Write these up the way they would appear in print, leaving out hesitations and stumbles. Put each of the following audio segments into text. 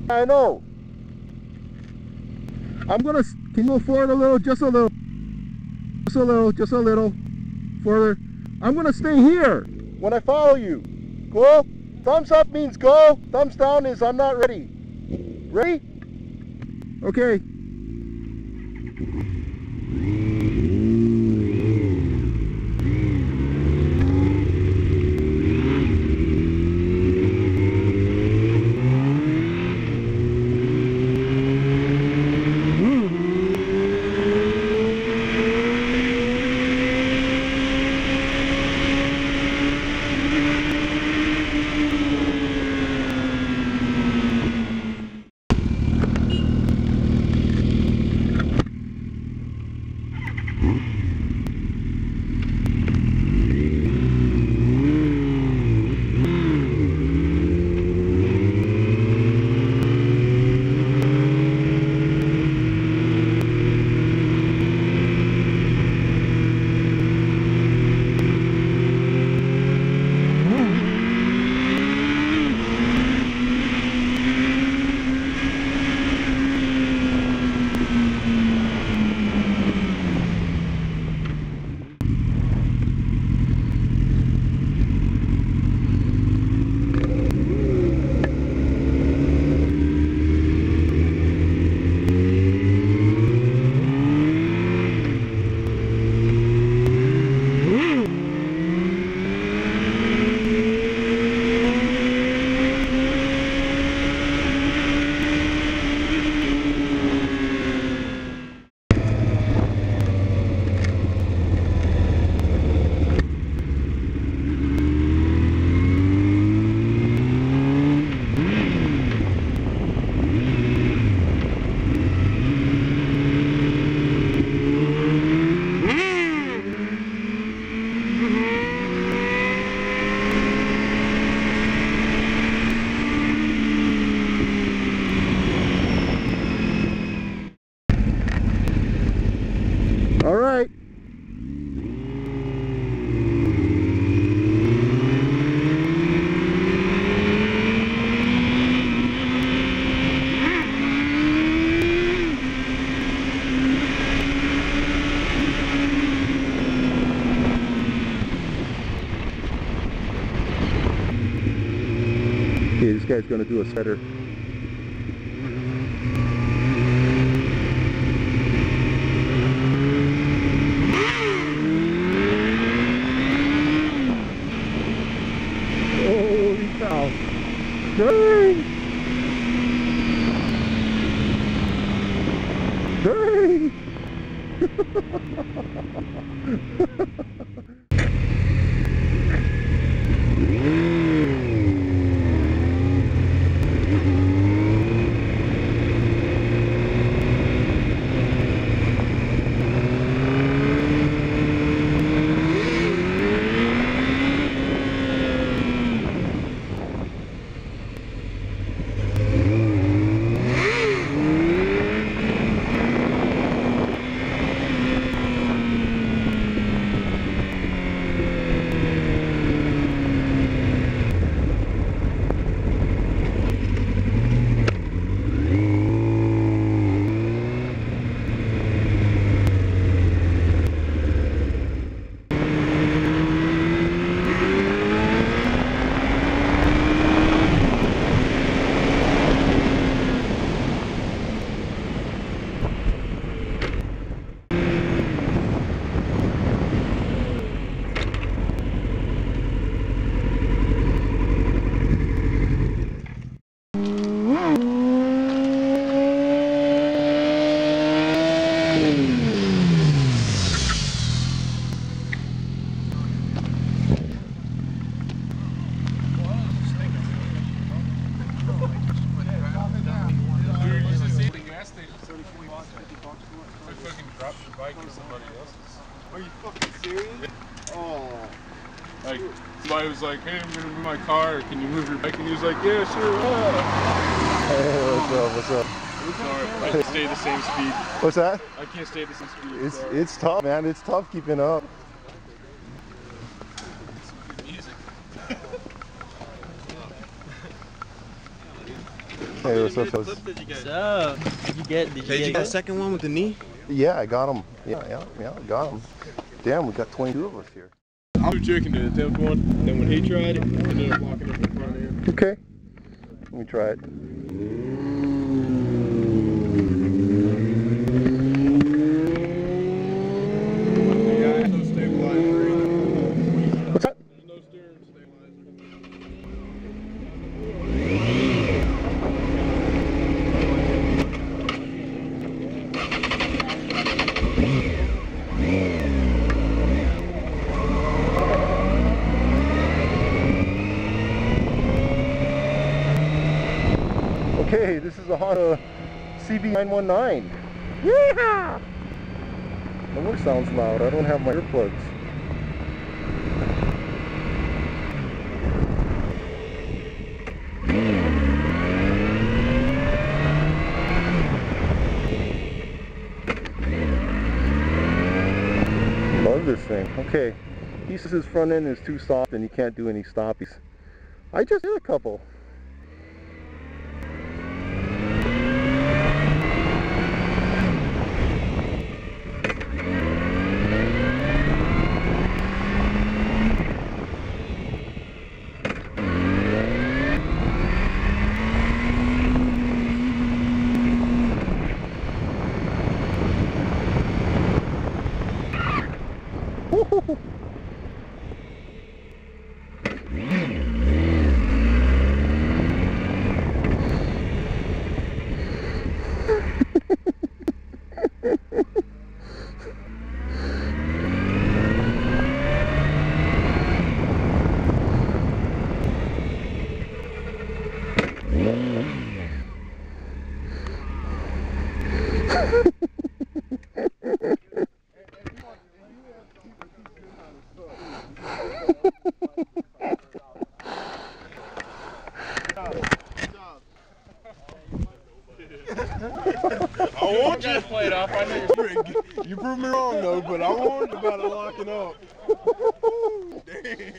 I know. I'm gonna, can you go forward a little? Just a little. Just a little. Further. I'm gonna stay here when I follow you. Cool? Thumbs up means go. Thumbs down is I'm not ready. Ready? Okay. All right. Okay, this guy's gonna do a setter. Holy cow! Dang! Dang! Are you fucking serious? Oh. Like, somebody was like, hey, I'm gonna move my car, can you move your bike? And he was like, yeah, sure. Hey, what's up, what's up? Sorry, I can't stay at the same speed. What's that? I can't stay at the same speed. It's tough, man. It's tough keeping up. Music. Hey, what's up, fellas? Did you get the second one with the knee? Yeah, I got him. Yeah, I got him. Damn, we got 22 of us here. I was joking to attempt one, and then when he tried it, I ended up locking up in front of him. Okay, let me try it. What's that? There's no steering stabilizer. Okay, this is a Honda CB919. Yeah! The voice sounds loud. I don't have my earplugs. Love this thing. Okay, he says his front end is too soft and you can't do any stoppies. I just did a couple. I want you to play it off. I know you proved me wrong though, but I warned you about it locking up. Damn.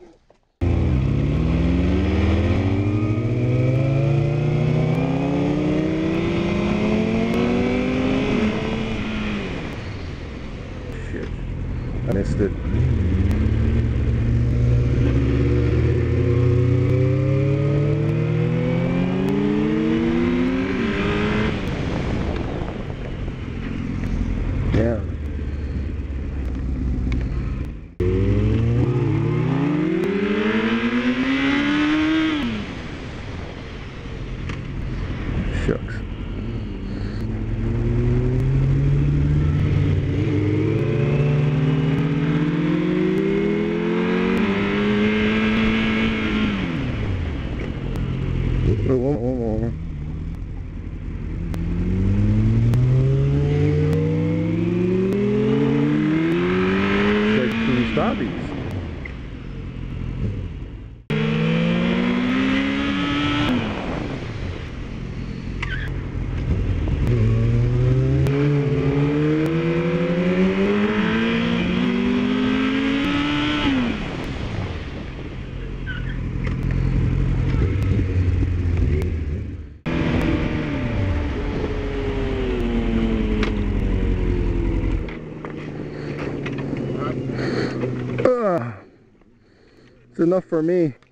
Shit, I missed it. Yeah. Shucks. Wait, one more. Stoppies. It's enough for me.